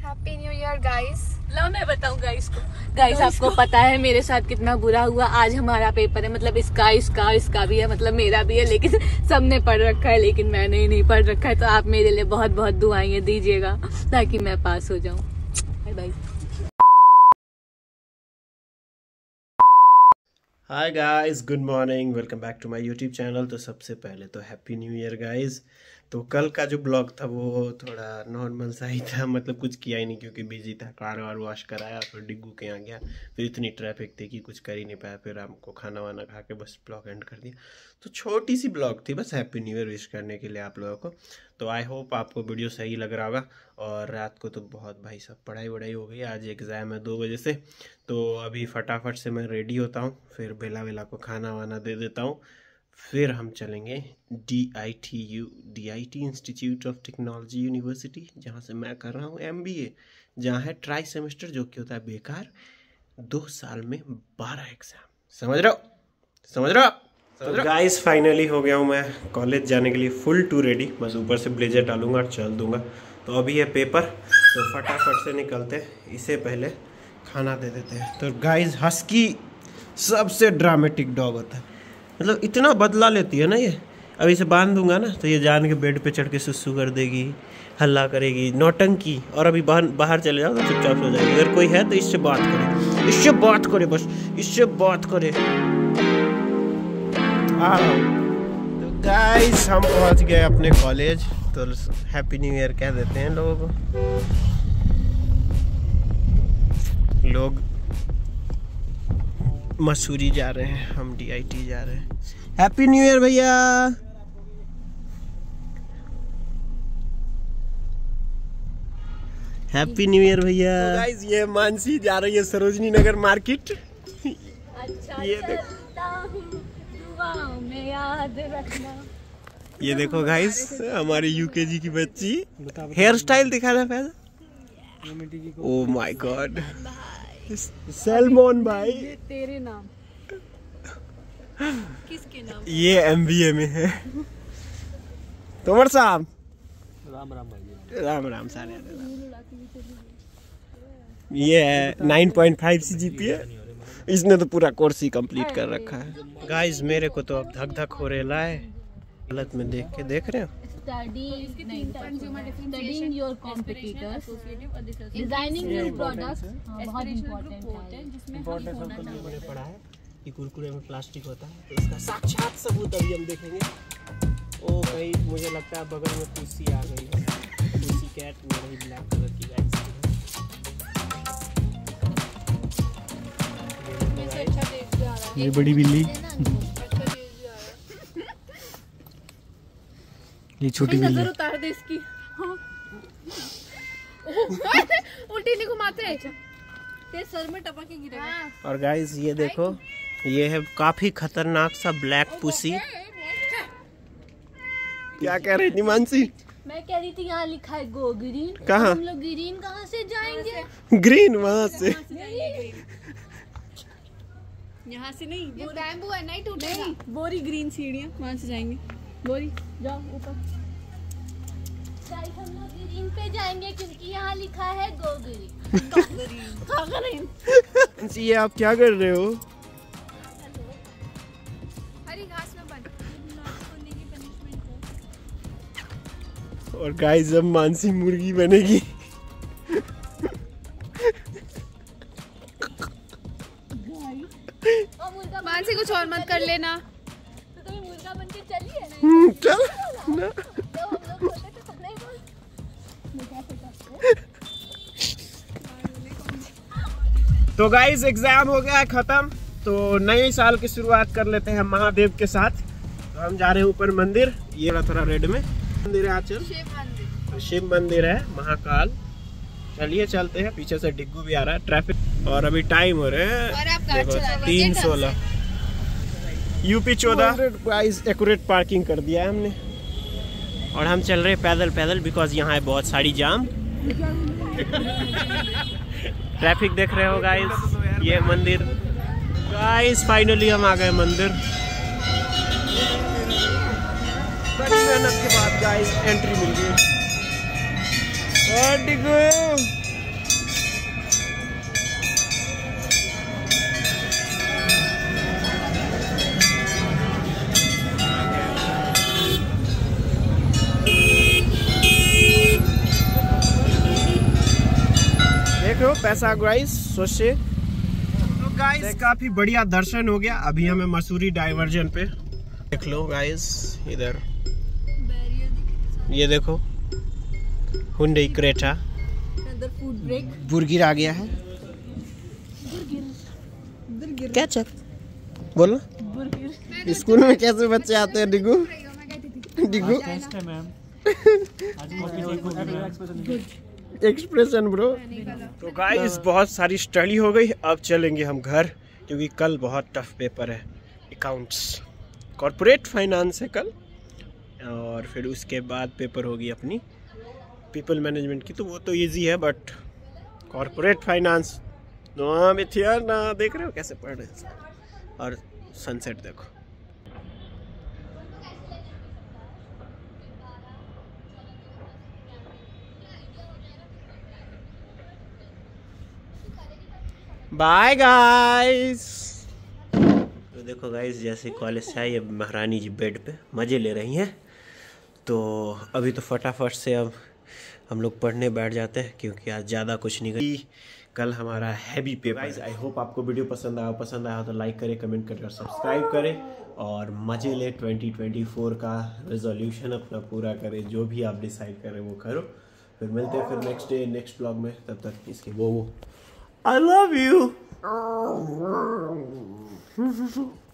Happy new year guys. लो मैं बताऊं गाइस को। गाइस आपको पता है मेरे साथ कितना बुरा हुआ। आज हमारा पेपर है, मतलब इसका भी है, मतलब मेरा भी है, लेकिन सबने पढ़ रखा है लेकिन मैंने ही नहीं पढ़ रखा है। तो आप मेरे लिए बहुत बहुत दुआएं दीजिएगा ताकि मैं पास हो जाऊं। Bye bye. Hi guys, good morning, welcome back to my YouTube channel. तो सबसे पहले तो हैप्पी न्यू ईयर गाइस। तो कल का जो ब्लॉग था वो थोड़ा नॉर्मल सा ही था, मतलब कुछ किया ही नहीं क्योंकि बिजी था। कार वार वॉश कराया, फिर डिग्गू के यहाँ गया, फिर इतनी ट्रैफिक थी कि कुछ कर ही नहीं पाया। फिर हमको खाना वाना खा के बस ब्लॉग एंड कर दिया। तो छोटी सी ब्लॉग थी, बस हैप्पी न्यू ईयर विश करने के लिए आप लोगों को। तो आई होप आपको वीडियो सही लग रहा होगा। और रात को तो बहुत भाई साहब पढ़ाई वढ़ाई हो गई। आज एग्ज़ाम है 2 बजे से, तो अभी फटाफट से मैं रेडी होता हूँ, फिर बेला वेला को खाना वाना दे देता हूँ। फिर हम चलेंगे DIT institute of technology university, जहाँ से मैं कर रहा हूँ MBA, जहाँ है ट्राई सेमेस्टर, जो कि होता है बेकार। 2 साल में 12 एग्जाम। समझ रहे हो? तो गाइस फाइनली हो गया हूँ मैं कॉलेज जाने के लिए फुल टू रेडी। बस ऊपर से ब्लेजर डालूंगा और चल दूंगा। तो अभी है पेपर, तो फटाफट से निकलते हैं। इससे पहले खाना दे देते हैं। तो गाइस हस्की सबसे ड्रामेटिक डॉग होता है, मतलब इतना बदला लेती है ना ये। अब इसे बांध दूंगा ना तो ये जान के बेड पे चढ़ के सुसु कर देगी, हल्ला करेगी, नौटंकी। और अभी बाहर चले जाओ तो चुपचाप हो जाएगी। अगर कोई है तो इससे बात करे, बस इससे बात करे। तो गाइस हम पहुंच गए अपने कॉलेज। तो हैप्पी न्यू ईयर कह देते हैं लोगों को। लोग मसूरी जा रहे हैं, हम DIT जा रहे हैं। हैप्पी न्यू ईयर भैया। हैप्पी न्यू ईयर भैया। गाइस ये मानसी जा रही है सरोजनी नगर मार्केट। अच्छा ये में याद रखना। ये देखो गाइस हमारी UKG की बच्ची। हेयर स्टाइल दिखाना पहले। ओ माय गॉड, सैल्मोन भाई। ये तेरे नाम किसके नाम? ये MBA में है। तोमर साहब राम राम सारे। ये है 9.5 CGPA। इसने तो पूरा कोर्स ही कंप्लीट कर रखा है। गाइस मेरे को तो अब धक धक हो रहा है गलत में देख रहे हो। Studying your competitors, designing new products, बहुत इम्पोर्टेंट है। मैंने पढ़ा है कि कुरकुरे में प्लास्टिक होता है, तो इसका साक्षात सबूत अभी हम देखेंगे। ओ भाई मुझे लगता है बगल में पुसी आ गई है। पुसी कैट मेरी ब्लैक कलर की गाइस। ये बड़ी बिल्ली, ये छोटी बिल्ली। नजर उतार दे इसकी। उल्टी नहीं घुमाते, तेरे सर में टपक के गिरेगा। और गाइस ये देखो, ये है काफी खतरनाक सा ब्लैक पुसी। क्या कह रही थी मानसी? मैं कह रही थी यहाँ लिखा है गो ग्रीन। कहाँ? हम लोग ग्रीन कहाँ से जाएंगे? ग्रीन वहाँ से। यहाँ से नहीं, ये बैम्बू है, नहीं टूटेगा। बोरी ग्रीन सीढ़ियाँ, वहाँ से जाएंगे। बोरी जाओ ऊपर। हम लोग ग्रीन पे जाएंगे क्योंकि यहाँ लिखा है गो ग्रीन। ये आप क्या कर रहे हो? हरी घास में बंद। और गाइस जब मानसी मुर्गी बनेगी मानसी कुछ और मत कर लेना। तो तुम्हें मुर्गा बन के चलिए ना। चल ना। तो हम लोग छोटे थे तो नहीं बोल। तो गाइस एग्जाम हो गया है खत्म। तो नए साल की शुरुआत कर लेते हैं महादेव के साथ। तो हम जा रहे हैं ऊपर मंदिर, ये थोड़ा रेड में मंदिर है। आचल शिव मंदिर है, महाकाल। चलिए चलते हैं। पीछे से डिग्गू भी आ रहा है। ट्रैफिक और अभी टाइम हो रहे हैं 3:16। UP 14 एक्यूरेट पार्किंग कर दिया है हमने। और हम चल रहे हैं पैदल बिकॉज यहाँ है बहुत सारी जाम। ट्रैफिक देख रहे हो गाइस, ये मंदिर। गाइस फाइनली हम आ गए मंदिर। बड़ी मेहनत के बाद गाइस एंट्री मिल गई। देख रहे हो पैसा गाइस सोचे। तो गाइस काफी बढ़िया दर्शन हो गया। अभी हमें मसूरी डाइवर्जन पे देख लो गाइस, इधर ये देखो हुंडई क्रेटा बुर्गिर आ गया है। क्या चल बोलो स्कूल में कैसे बच्चे आते हैं डिगू डिगू एक्सप्रेशन ब्रो। तो गाइस बहुत सारी स्टडी हो गई, अब चलेंगे हम घर क्योंकि कल बहुत टफ पेपर है। अकाउंट्स कॉर्पोरेट फाइनेंस है कल, और फिर उसके बाद पेपर होगी अपनी पीपल मैनेजमेंट की, तो वो तो इजी है, बट कॉर्पोरेट फाइनेंस ना देख रहे हो कैसे पढ़ रहे हैं। और सनसेट देखो। Bye guys. तो देखो गाइस जैसे कॉलेज से आई अब महारानी जी बेड पे मज़े ले रही हैं। तो अभी तो फटाफट से अब हम लोग पढ़ने बैठ जाते हैं क्योंकि आज ज़्यादा कुछ नहीं करी। कल हमारा heavy paper. Guys I hope आपको वीडियो पसंद आया तो लाइक करें, कमेंट करें और सब्सक्राइब करें और मज़े ले। 2024 का रेजोल्यूशन अपना पूरा करें, जो भी आप डिसाइड करें वो करो। फिर मिलते हैं फिर नेक्स्ट डे नेक्स्ट ब्लॉग में। तब तक इसके वो I love you.